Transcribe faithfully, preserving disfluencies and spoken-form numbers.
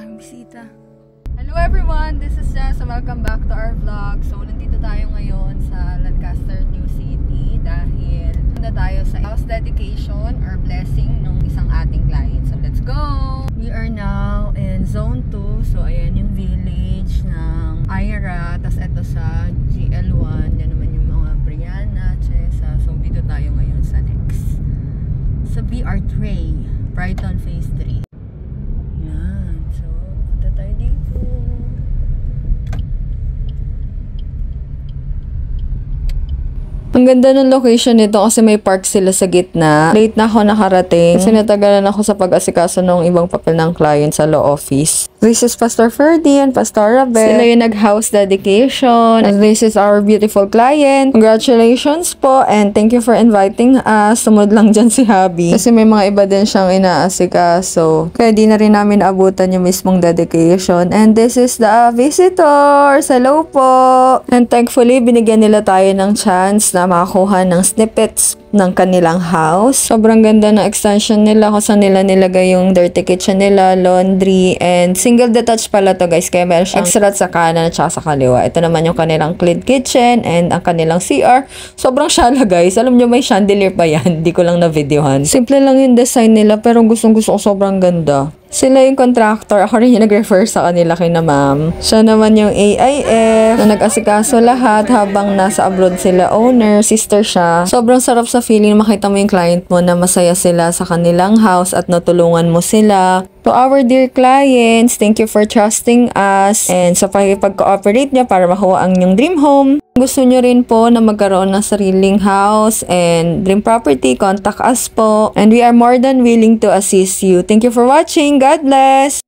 daming bisita. Hello everyone, this is Jess. Welcome back to our vlog. So, nandito tayo ngayon sa Lancaster, New City dahil nandito tayo sa house dedication or blessing ng isang ating client. So, let's go! We are now in Zone two. So, ayan yung village ng Ira. Tapos, ito sa G L one. Yan naman yung mga Brianna, Chesa. So, dito tayo ngayon sa next. Sa B R Tray, Brighton Phase three. Yan. So, punta tayo dito. Ang ganda ng location nito kasi may park sila sa gitna. Late na ako nakarating kasi natagalan ako sa pag-asikaso ng ibang papel ng client sa law office. This is Pastor Ferdy and Pastor Rabel. Sila yung nag-house dedication. And this is our beautiful client. Congratulations po and thank you for inviting us. Sumunod lang dyan si Habi. Kasi may mga iba din siyang inaasikaso. Kaya di na rin namin abutan yung mismong dedication. And this is the visitors. Hello po! And thankfully, binigyan nila tayo ng chance na makakuha ng snippets ng kanilang house. Sobrang ganda ng extension nila kung saan nila nilagay yung dirty kitchen nila, laundry, and single detached pala to guys. Kaya meron siyang extra sa kanan at sa kaliwa. Ito naman yung kanilang clean kitchen and ang kanilang C R. Sobrang shala guys. Alam nyo may chandelier pa yan. Hindi ko lang na-videohan. Simple lang yung design nila pero gustong gusto ko sobrang ganda. Sila yung contractor. Ako rin yung nag-refer sa kanila kay na ma'am. Siya naman yung A I F na nag-asikaso lahat habang nasa abroad sila owner. Sister siya. Sobrang sarap sa feeling makita mo yung client mo na masaya sila sa kanilang house at natulungan mo sila. To our dear clients, thank you for trusting us and sa pag-cooperate niya para makuha ang inyong dream home. Gusto nyo rin po na magkaroon ng sariling house and dream property, contact us po. And we are more than willing to assist you. Thank you for watching. God bless!